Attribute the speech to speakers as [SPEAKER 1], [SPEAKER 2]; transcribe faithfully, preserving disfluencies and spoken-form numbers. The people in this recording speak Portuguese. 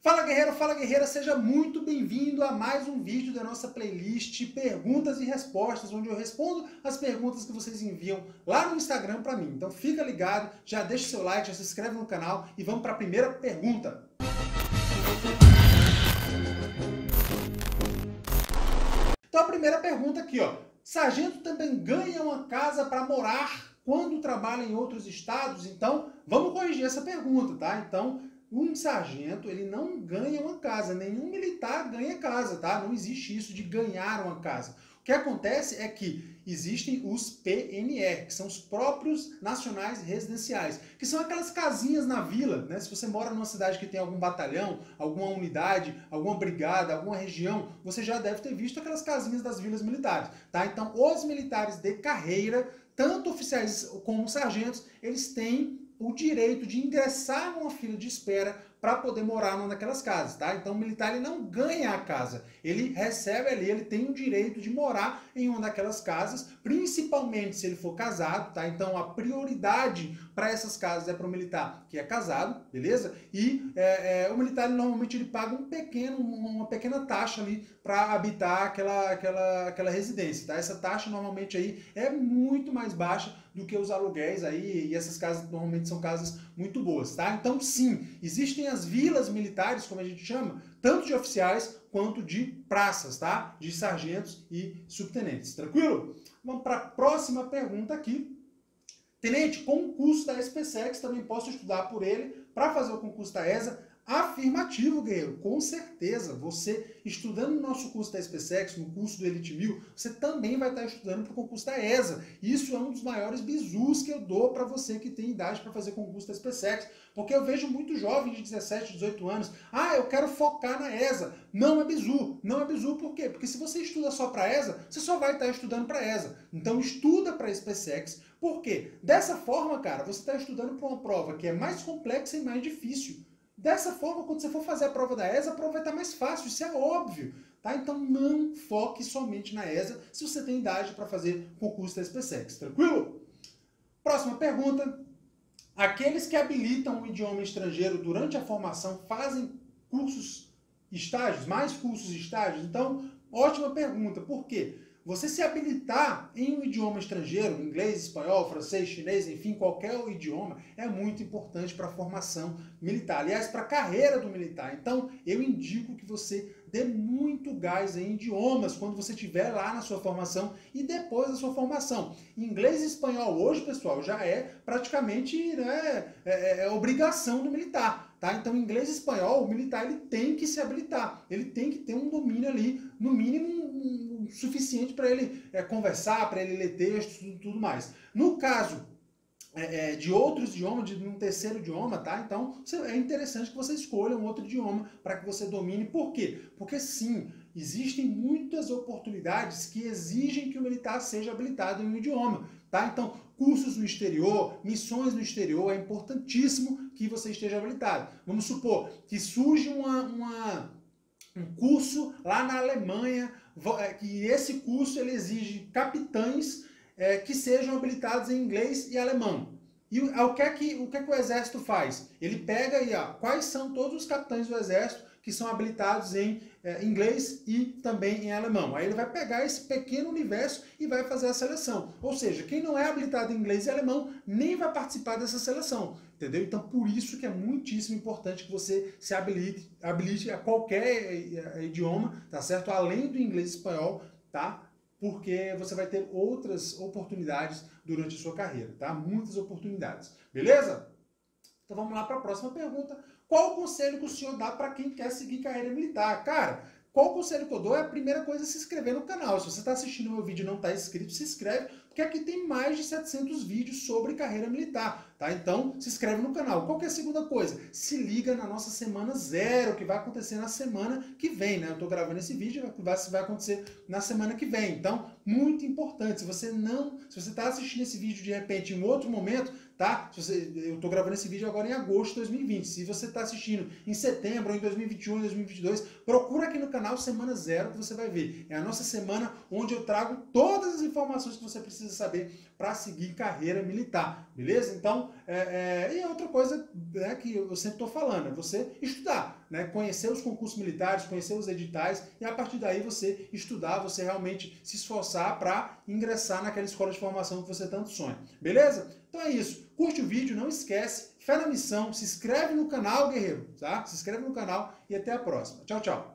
[SPEAKER 1] Fala guerreiro, fala guerreira, seja muito bem-vindo a mais um vídeo da nossa playlist Perguntas e Respostas, onde eu respondo as perguntas que vocês enviam lá no Instagram para mim. Então fica ligado, já deixa o seu like, já se inscreve no canal e vamos para a primeira pergunta. Então a primeira pergunta aqui, ó. Sargento também ganha uma casa para morar quando trabalha em outros estados? Então vamos corrigir essa pergunta, tá? Então um sargento, ele não ganha uma casa, nenhum militar ganha casa, tá? Não existe isso de ganhar uma casa. O que acontece é que existem os P N R, que são os próprios nacionais residenciais, que são aquelas casinhas na vila, né? Se você mora numa cidade que tem algum batalhão, alguma unidade, alguma brigada, alguma região, você já deve ter visto aquelas casinhas das vilas militares, tá? Então, os militares de carreira, tanto oficiais como sargentos, eles têm o direito de ingressar numa fila de espera para poder morar numa daquelas casas, tá? Então o militar ele não ganha a casa, ele recebe ali, ele tem o direito de morar em uma daquelas casas, principalmente se ele for casado, tá? Então a prioridade para essas casas é para o militar que é casado, beleza? E é, é, o militar ele, normalmente ele paga um pequeno, uma pequena taxa ali para habitar aquela, aquela, aquela residência, tá? Essa taxa normalmente aí é muito mais baixa do que os aluguéis aí, e essas casas normalmente são casas muito boas, tá? Então sim, existem as vilas militares, como a gente chama, tanto de oficiais quanto de praças, tá? De sargentos e subtenentes, tranquilo? Vamos para a próxima pergunta aqui. Tenente, com o curso da S P SEX também posso estudar por ele para fazer o concurso da E S A? Afirmativo, guerreiro, com certeza. Você estudando no nosso curso da S P SEX, no curso do Elite mil, você também vai estar estudando para o concurso da E S A. Isso é um dos maiores bizus que eu dou para você que tem idade para fazer concurso da S P SEX, porque eu vejo muito jovem de dezessete, dezoito anos, ah, eu quero focar na E S A. Não é bizu, não é bizu por quê? Porque se você estuda só para E S A, você só vai estar estudando para E S A. Então estuda para a S P SEX, por quê? Dessa forma, cara, você está estudando para uma prova que é mais complexa e mais difícil. Dessa forma, quando você for fazer a prova da E S A, a prova vai estar mais fácil, isso é óbvio, tá? Então não foque somente na E S A se você tem idade para fazer concurso da S P SEX, tranquilo? Próxima pergunta. Aqueles que habilitam um idioma estrangeiro durante a formação fazem cursos estágios, mais cursos estágios? Então, ótima pergunta, por quê? Você se habilitar em um idioma estrangeiro, inglês, espanhol, francês, chinês, enfim, qualquer idioma, é muito importante para a formação militar. Aliás, para a carreira do militar. Então, eu indico que você dê muito gás em idiomas quando você estiver lá na sua formação e depois da sua formação. Inglês e espanhol hoje, pessoal, já é praticamente né, é, é obrigação do militar. Tá? Então, inglês e espanhol, o militar ele tem que se habilitar. Ele tem que ter um domínio ali, no mínimo, um, um, suficiente para ele é, conversar, para ele ler textos e tudo, tudo mais. No caso é, é, de outros idiomas, de um terceiro idioma, tá? Então é interessante que você escolha um outro idioma para que você domine. Por quê? Porque sim, existem muitas oportunidades que exigem que o militar seja habilitado em um idioma. Tá? Então, cursos no exterior, missões no exterior, é importantíssimo que você esteja habilitado. Vamos supor que surge uma, uma, um curso lá na Alemanha, que esse curso ele exige capitães é, que sejam habilitados em inglês e alemão. E o que é que o, que é que o Exército faz? Ele pega aí, ó, quais são todos os capitães do Exército que são habilitados em é, inglês e também em alemão. Aí ele vai pegar esse pequeno universo e vai fazer a seleção. Ou seja, quem não é habilitado em inglês e alemão nem vai participar dessa seleção. Entendeu? Então, por isso que é muitíssimo importante que você se habilite, habilite a qualquer idioma, tá certo? Além do inglês e espanhol, tá? Porque você vai ter outras oportunidades durante a sua carreira, tá? Muitas oportunidades. Beleza? Então vamos lá para a próxima pergunta. Qual o conselho que o senhor dá para quem quer seguir carreira militar? Cara, qual o conselho que eu dou é a primeira coisa se inscrever no canal. Se você está assistindo o meu vídeo e não está inscrito, se inscreve, porque aqui tem mais de setecentos vídeos sobre carreira militar, tá? Então, se inscreve no canal. Qual que é a segunda coisa? Se liga na nossa semana zero, que vai acontecer na semana que vem, né? Eu estou gravando esse vídeo, vai acontecer na semana que vem. Então, muito importante, se você não, se você está assistindo esse vídeo de repente em outro momento, tá? Se você, eu estou gravando esse vídeo agora em agosto de dois mil e vinte. Se você está assistindo em setembro, ou em dois mil e vinte e um, dois mil e vinte e dois, procura aqui no canal Semana Zero que você vai ver. É a nossa semana onde eu trago todas as informações que você precisa precisa saber para seguir carreira militar, beleza? Então, é, é, e outra coisa, né, que eu sempre estou falando, é você estudar, né, conhecer os concursos militares, conhecer os editais, e a partir daí você estudar, você realmente se esforçar para ingressar naquela escola de formação que você tanto sonha, beleza? Então é isso, curte o vídeo, não esquece, fé na missão, se inscreve no canal, guerreiro, tá? Se inscreve no canal e até a próxima. Tchau, tchau!